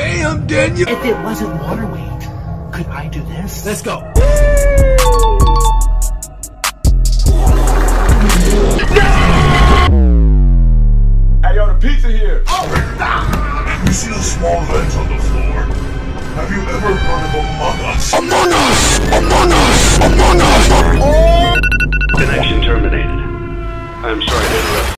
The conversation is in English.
Damn, Daniel! If it wasn't water weight, could I do this? Let's go. Hey, yo, the pizza here. You see the small vent on the floor? Have you ever heard of Among Us? Among Us! Among Us! Among Us! Connection terminated. I'm sorry to interrupt.